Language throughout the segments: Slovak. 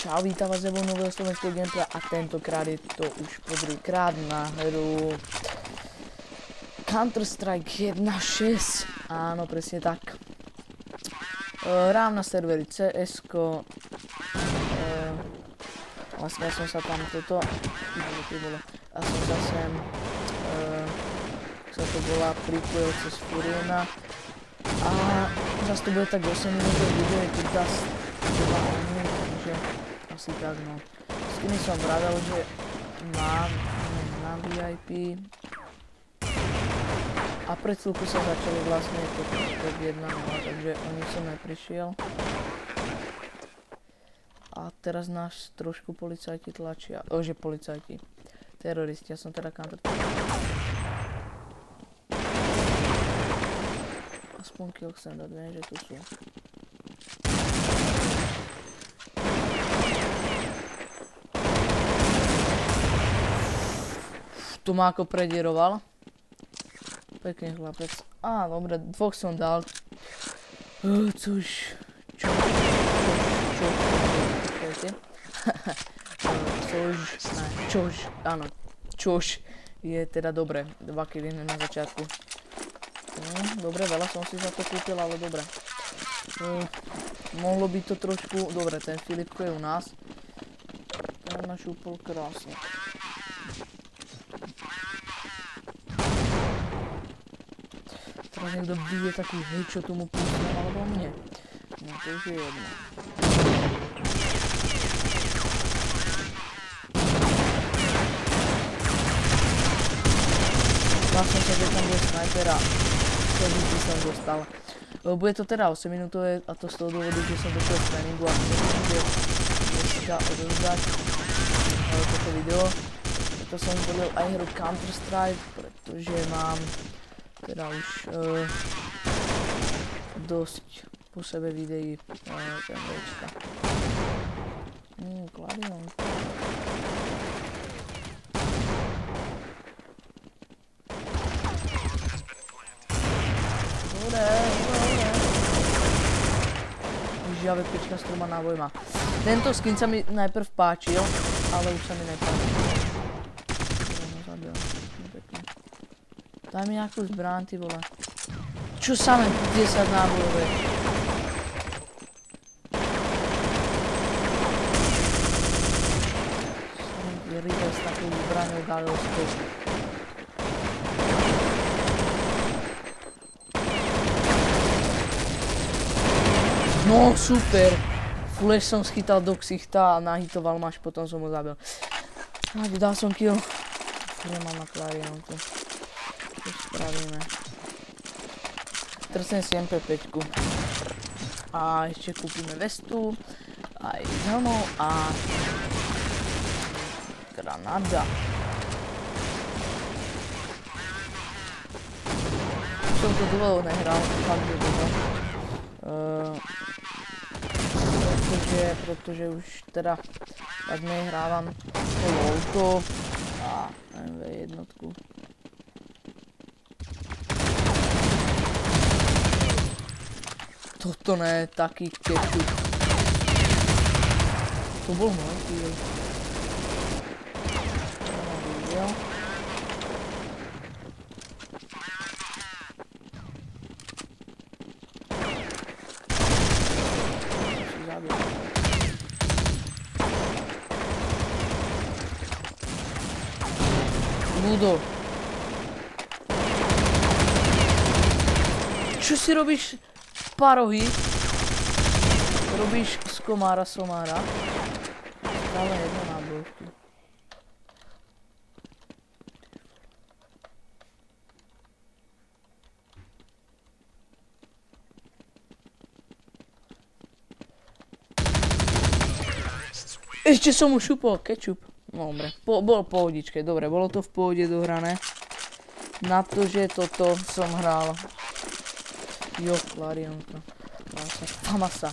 Čau, vítam vás nebo nového slovenského gameplaya a tentokrát je to už po druhýkrát na hru Counter-Strike 1.6. Áno, presne tak. Hrám na serveri CS-ko. Vlastne ja som sa tam toto... Ja som sa sem... sa to bola pripojil cez Furiena. A zase to bude tak 8 minútové video, je tu dá 2 minút, takže asi tak no. Skiny som vravel, že mám na VIP. A pred chvíľku sa začali vlastne to 1.0, takže o nič som neprišiel. A teraz nás trošku policajti tlačia, že policajti, teroristi, ja som teda counter. Aspoň kill chcem dať, viem, že tu sú. Tu ma ako predieroval. Pekný chlapec. Á, dobre, dvoch som dal. Což... Čož je teda dobre. 2 killy na začiatku. Dobre, veľa som si za to kúpil, ale dobre. Mohlo by to trošku... Dobre, ten Filipko je u nás. Ten ma šúpol krásne. Teraz niekto bije takú hejčo tomu púsnem, alebo mne. No to už je jedno. Vlastne sa, že tam bude snajpera. Ktorý som dostal. Bude to teda 8 minútové a to z toho dôvodu, že som došiel z tréningu a chcem dneska odozdať toto video. Preto som zvolil aj hru Counter-Strike, pretože mám teda už dosť po sebe videí MVčka. Kladion. Žiaľ, pečka s 3 nábojma. Tento skin sa mi najprv páčil, ale už sa mi nepáčil. Daj mi nejakú zbrán, ty vole. Čo sa mi 10 nábojové? Som mi rýdel s takou zbraňou galovskou. No super! Flash som schytal do ksichta a nahitoval ma, až potom som ho zabil. Dal som kill. Nemám na Clarionu tu. Čo spravíme? Trcnem si MP5. A ešte kúpime vestu. Aj s helmou a... Granada. Som to dlho nehral, fakt že dlho. Protože už teda tak nehrávam to LOLko a MV1. Toto ne, taký ketchup. To bol môj kill. Ludo. Čo si robíš parohy? Robíš z komára somára? Stále jedno nábojky. Ešte som mu šupol ketchup. Dobre, bol v pohodičke, dobre, bolo to v pohode dohrané. Na to, že toto som hral. Jo, Clarionka. Famasa.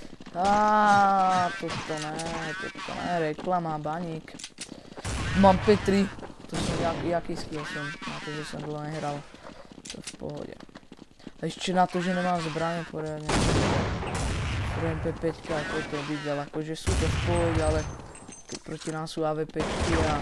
Toto ne, reklama, baník. Mám P3. To som, jaký skill som, na to, že som dlho nehral. To v pohode. A ešte na to, že nemám zbraně poriadne. Pro MP5 toto videl, akože sú to v pohode, ale keď proti nám sú AVP-čky a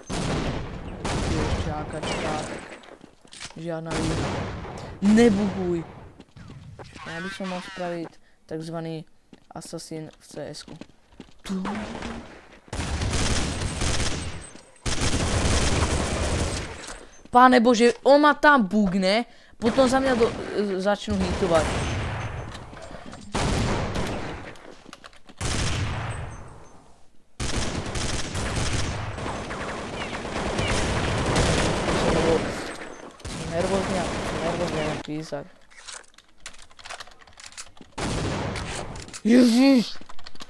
ešte AKčka, tak žiadna výhra. Nebuguj! Ja by som mal spraviť takzvaný Assassin v CS-ku. Páne Bože, on ma tam bugne, potom za mňa začnú hitovať. Nervózne písať. Ježiš!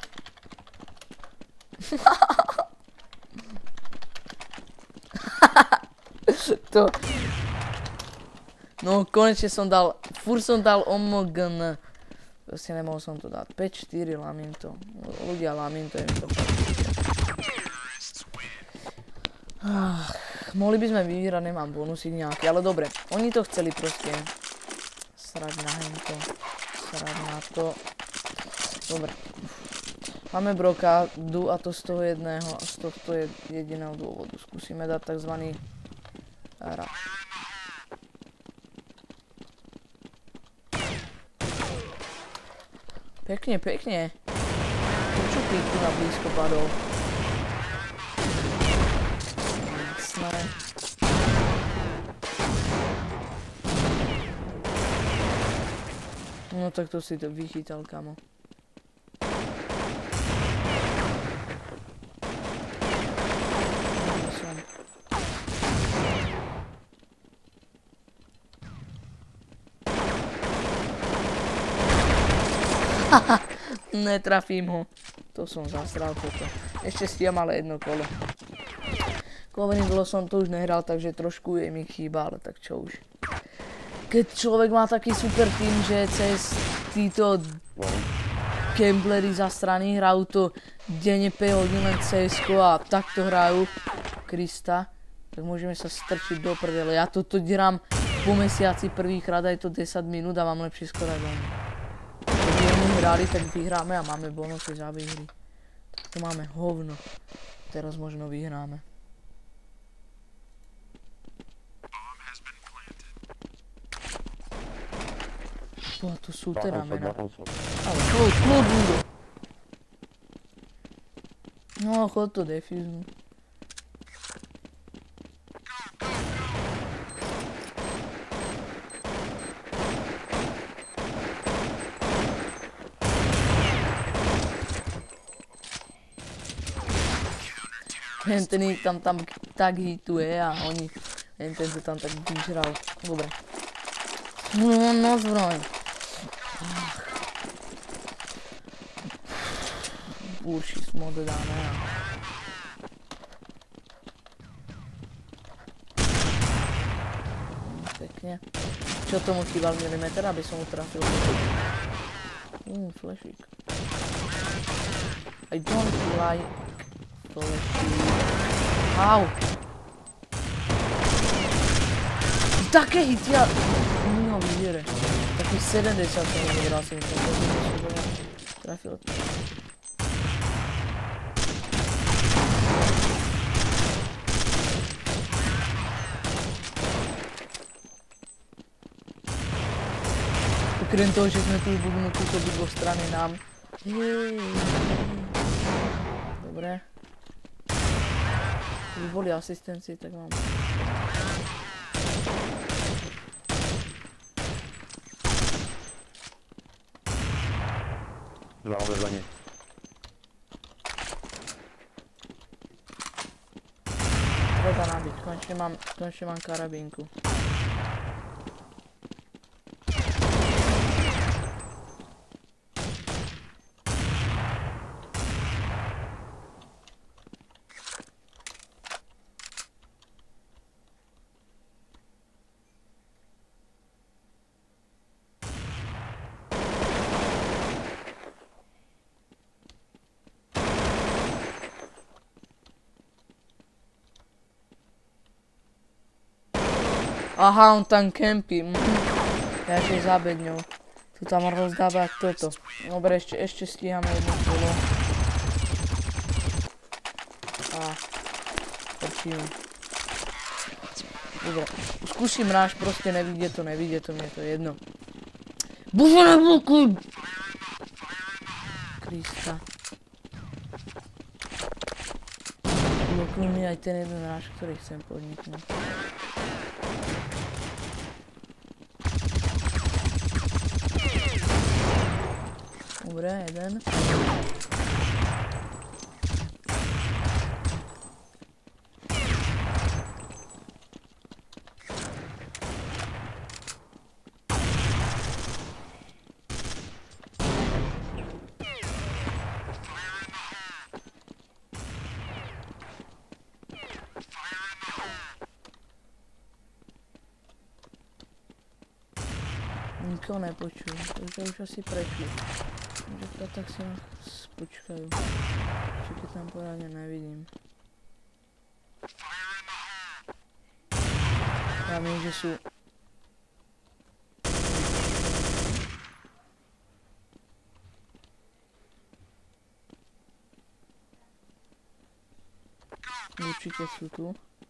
To... No konečne som dal, furt som dal OMGN. Proste nemohol som to dať. 5-4, lamím to. Ľudia, lamím to, je mi to mohli by sme vyhrať, nemám bonusík nejaký, ale dobre. Oni to chceli proste srať na hento. Srať na to. Dobre. Máme brokádu a to z toho jedného a z tohto jediného dôvodu. Skúsime dať takzvaný rush. Pekne, pekne. Čo tu na blízko padol? Jasné. No tak to si to vychytal, kamo. Netrafím ho. To som zasral toto. Ešte stiam ale jedno kolo. Kovený dlho som to už nehral, takže trošku je mi chýba, ale tak čo už. Keď človek má taký super tým, že cez títo gamblery za strany hrajú to denne 5 hodín len CS-ko a takto hrajú Krista, tak môžeme sa strčiť do prdele. Ja toto hrám po mesiaci prvýkrát, aj to 10 minút a mám lepšie skoro aj doma. Keď my hrali, tak vyhráme a máme bonusy za výhry. Tak to máme hovno. Teraz možno vyhráme. Tu sú teda mena. Ale chod Budo. No, chod to defiznú. Ten ich tam tak hituje a oni... Ten to tam tak vyžral. Dobre. No zbroj. Bullshit mode dáme. Pekne. Čo tomu chýbal milimeter, aby som ho trafil? Flashík. I don't like flashík. Au! Také hity a... No, vyjere. Takých 70 som nevydal si myslím. Trafil to. Okrem toho, že sme tu bugnutí z obidvoch strany nám. Dobre. Keby boli asistenci, tak mám. Dva vedľa. Treba nabiť, konečne mám karabínku. Aha, on tam kempí. Ja ešte za bedňou. Tu tam rozdávať toto. Dobre, ešte stíhame jedno kolo. A počím. Dobre, skúsim ráž, proste nevidie to, mne to je jedno. Bože, neblokuj! Krista. Blokuj mi aj ten jeden ráž, ktorý chcem podniknúť. Dobre, jeden. Nikoho nepočujem, takže už asi prešli. Takže tak si počkajú. Keď tam poradne nevidím. Ja viem, že sú... Určite sú tu.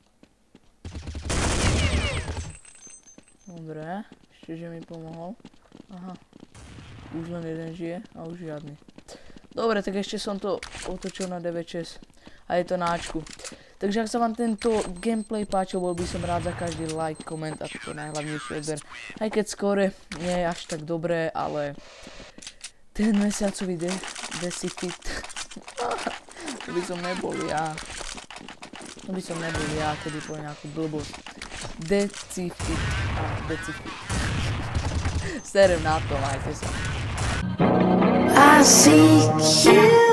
Dobre, ešte že mi pomohol. Aha. Už len jeden žije a už žiadny. Dobre, tak ešte som to otočil na 9.6 a je to na Ačku. Takže ak sa vám tento gameplay páčil, bol by som rád za každý like, koment a to najhlavnejší odber. Aj keď skore nie je až tak dobré, ale ten mesiacový decifit, to by som nebol ja. To by som nebol ja, kedy poviem nejakú blbosť. Decifit. Serem na to, majte sa. I seek you.